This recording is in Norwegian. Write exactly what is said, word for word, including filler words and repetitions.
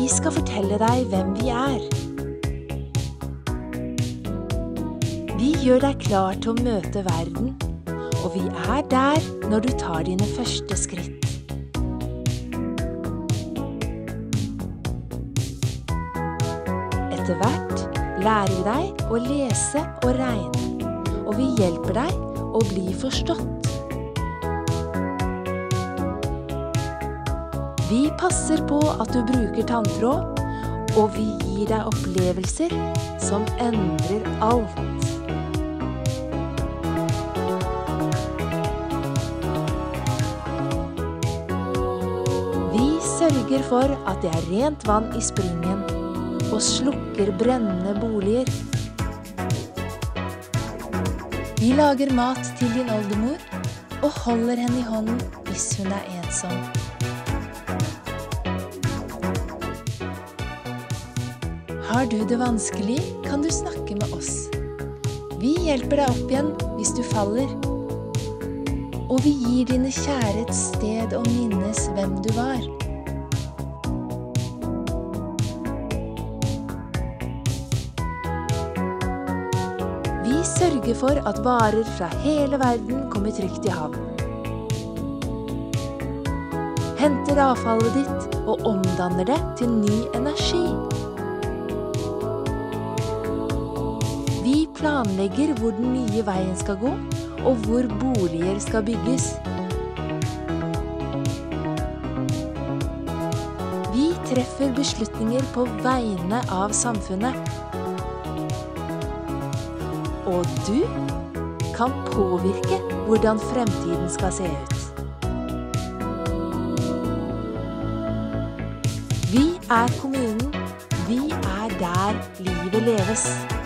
Vi skal fortelle deg hvem vi er. Vi gjør deg klar til å møte verden, og vi er der når du tar dine første skritt. Etter hvert lærer vi deg å lese og regne, og vi hjelper deg å bli forstått. Vi passer på at du bruker tanntråd, og vi gir deg opplevelser som endrer alt. Vi sørger for at det er rent vann i springen, og slukker brennende boliger. Vi lager mat til din oldemor, og holder henne i hånden hvis hun er ensom. Har du det vanskelig, kan du snakke med oss. Vi hjelper deg opp igjen hvis du faller. Og vi gir dine kjære et sted å minnes hvem du var. Vi sørger for at varer fra hele verden kommer trygt i havn. Henter avfallet ditt og omdanner det til ny energi. Vi planlegger hvor den nye veien skal gå, og hvor boliger skal bygges. Vi treffer beslutninger på vegne av samfunnet. Og du kan påvirke hvordan fremtiden skal se ut. Vi er kommunen. Vi er der livet leves.